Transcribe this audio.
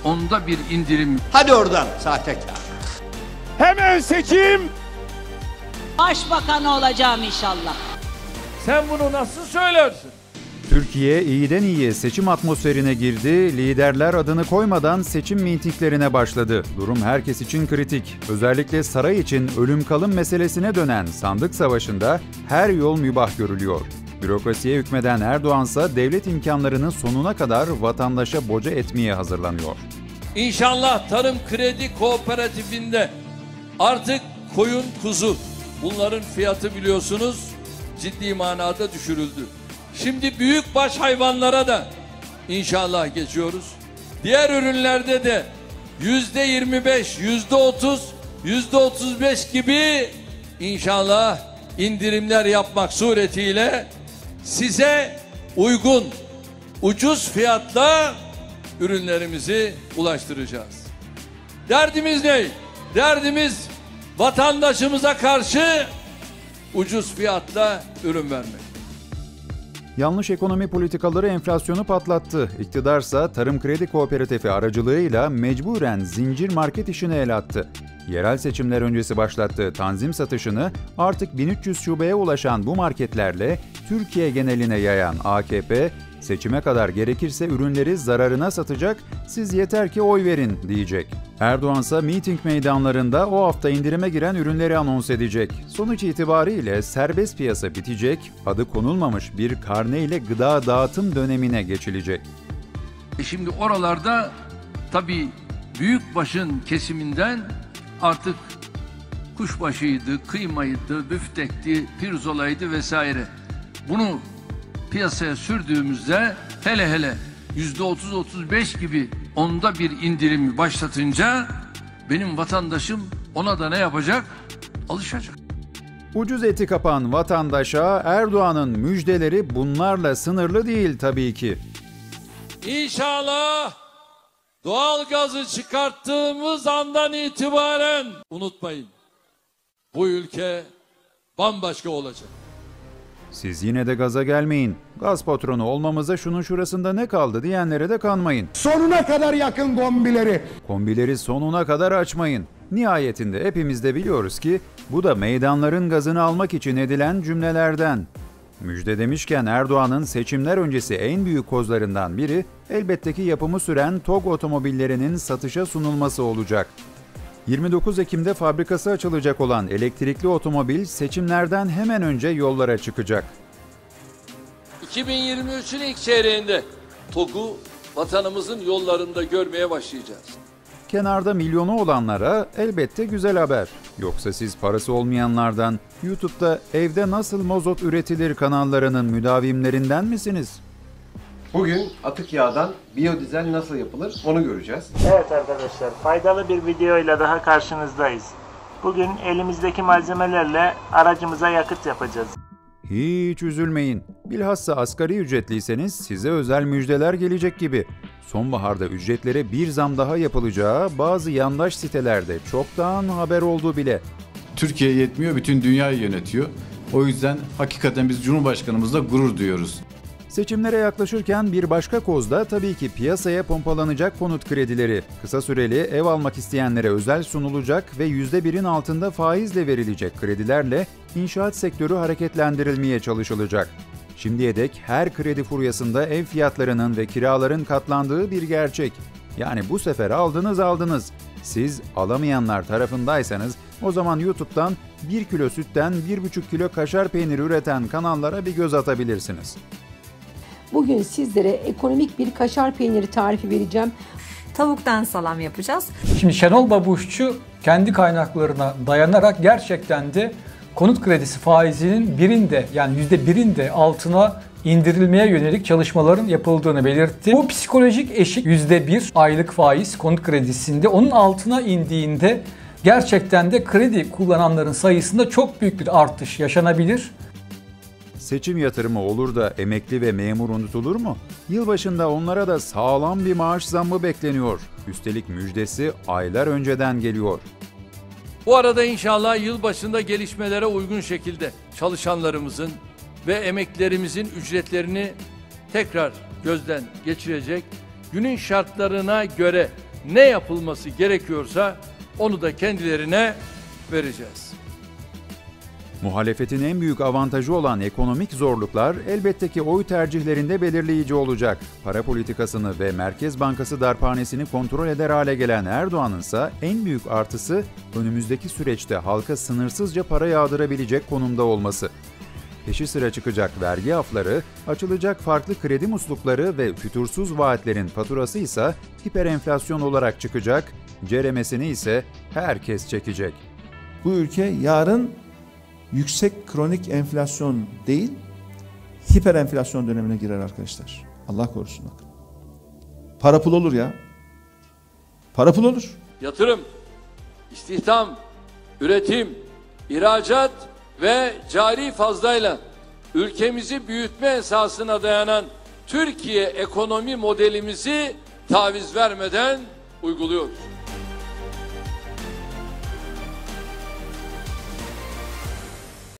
onda bir indirim. Hadi oradan sahtekar. Hemen seçim. Başbakan olacağım inşallah. Sen bunu nasıl söylersin? Türkiye iyiden iyiye seçim atmosferine girdi, liderler adını koymadan seçim mitinglerine başladı. Durum herkes için kritik. Özellikle saray için ölüm kalım meselesine dönen sandık savaşında her yol mübah görülüyor. Bürokrasiye hükmeden Erdoğan'sa devlet imkanlarını sonuna kadar vatandaşa boca etmeye hazırlanıyor. İnşallah Tarım Kredi Kooperatifinde artık koyun, kuzu, bunların fiyatı biliyorsunuz ciddi manada düşürüldü. Şimdi büyükbaş hayvanlara da inşallah geçiyoruz. Diğer ürünlerde de %25, %30, %35 gibi inşallah indirimler yapmak suretiyle size uygun, ucuz fiyatla ürünlerimizi ulaştıracağız. Derdimiz ne? Derdimiz vatandaşımıza karşı ucuz fiyatla ürün vermek. Yanlış ekonomi politikaları enflasyonu patlattı. İktidarsa Tarım Kredi Kooperatifi aracılığıyla mecburen zincir market işine el attı. Yerel seçimler öncesi başlattığı tanzim satışını artık 1300 şubeye ulaşan bu marketlerle Türkiye geneline yayan AKP, seçime kadar gerekirse ürünleri zararına satacak, siz yeter ki oy verin diyecek. Erdoğan'sa miting meydanlarında o hafta indirime giren ürünleri anons edecek. Sonuç itibariyle serbest piyasa bitecek, adı konulmamış bir karneyle gıda dağıtım dönemine geçilecek. Şimdi oralarda tabii büyükbaşın kesiminden artık kuşbaşıydı, kıymaydı, büftekti, pirzolaydı vesaire. Bunu piyasaya sürdüğümüzde hele %30-35 gibi onda bir indirimi başlatınca benim vatandaşım ona da ne yapacak? Alışacak. Ucuz eti kapan vatandaşa Erdoğan'ın müjdeleri bunlarla sınırlı değil tabii ki. İnşallah doğalgazı çıkarttığımız andan itibaren unutmayın, bu ülke bambaşka olacak. Siz yine de gaza gelmeyin. Gaz patronu olmamıza şunun şurasında ne kaldı diyenlere de kanmayın. Sonuna kadar yakın kombileri. Kombileri sonuna kadar açmayın. Nihayetinde hepimiz de biliyoruz ki bu da meydanların gazını almak için edilen cümlelerden. Müjde demişken Erdoğan'ın seçimler öncesi en büyük kozlarından biri elbette ki yapımı süren TOG otomobillerinin satışa sunulması olacak. 29 Ekim'de fabrikası açılacak olan elektrikli otomobil seçimlerden hemen önce yollara çıkacak. 2023'ün ilk çeyreğinde TOG'u vatanımızın yollarında görmeye başlayacağız. Kenarda milyonu olanlara elbette güzel haber. Yoksa siz parası olmayanlardan YouTube'da evde nasıl mazot üretilir kanallarının müdavimlerinden misiniz? Bugün atık yağdan biyodizel nasıl yapılır onu göreceğiz. Evet arkadaşlar, faydalı bir videoyla daha karşınızdayız. Bugün elimizdeki malzemelerle aracımıza yakıt yapacağız. Hiç üzülmeyin. Bilhassa asgari ücretliyseniz size özel müjdeler gelecek gibi. Sonbaharda ücretlere bir zam daha yapılacağı bazı yandaş sitelerde çoktan haber oldu bile. Türkiye yetmiyor, bütün dünyayı yönetiyor. O yüzden hakikaten biz Cumhurbaşkanımızla gurur duyuyoruz. Seçimlere yaklaşırken bir başka koz da tabii ki piyasaya pompalanacak konut kredileri. Kısa süreli ev almak isteyenlere özel sunulacak ve %1'in altında faizle verilecek kredilerle inşaat sektörü hareketlendirilmeye çalışılacak. Şimdiye dek her kredi furyasında ev fiyatlarının ve kiraların katlandığı bir gerçek. Yani bu sefer aldınız. Siz alamayanlar tarafındaysanız o zaman YouTube'dan 1 kilo sütten 1,5 kilo kaşar peyniri üreten kanallara bir göz atabilirsiniz. Bugün sizlere ekonomik bir kaşar peyniri tarifi vereceğim. Tavuktan salam yapacağız. Şimdi Şenol Babuşçu kendi kaynaklarına dayanarak gerçekten de konut kredisi faizinin %1'in de altına indirilmeye yönelik çalışmaların yapıldığını belirtti. Bu psikolojik eşik %1 aylık faiz konut kredisinde, onun altına indiğinde gerçekten de kredi kullananların sayısında çok büyük bir artış yaşanabilir. Seçim yatırımı olur da emekli ve memur unutulur mu? Yılbaşında onlara da sağlam bir maaş zammı bekleniyor. Üstelik müjdesi aylar önceden geliyor. Bu arada inşallah yılbaşında gelişmelere uygun şekilde çalışanlarımızın ve emeklilerimizin ücretlerini tekrar gözden geçirecek, günün şartlarına göre ne yapılması gerekiyorsa onu da kendilerine vereceğiz. Muhalefetin en büyük avantajı olan ekonomik zorluklar elbette ki oy tercihlerinde belirleyici olacak. Para politikasını ve Merkez Bankası darphanesini kontrol eder hale gelen Erdoğan'ın ise en büyük artısı önümüzdeki süreçte halka sınırsızca para yağdırabilecek konumda olması. Peşi sıra çıkacak vergi afları, açılacak farklı kredi muslukları ve fütursuz vaatlerin faturası ise hiperenflasyon olarak çıkacak, ceremesini ise herkes çekecek. Bu ülke yarın yüksek kronik enflasyon değil, hiperenflasyon dönemine girer arkadaşlar. Allah korusun bakın. Para pul olur ya. Para pul olur. Yatırım, istihdam, üretim, ihracat ve cari fazlayla ülkemizi büyütme esasına dayanan Türkiye ekonomi modelimizi taviz vermeden uyguluyoruz.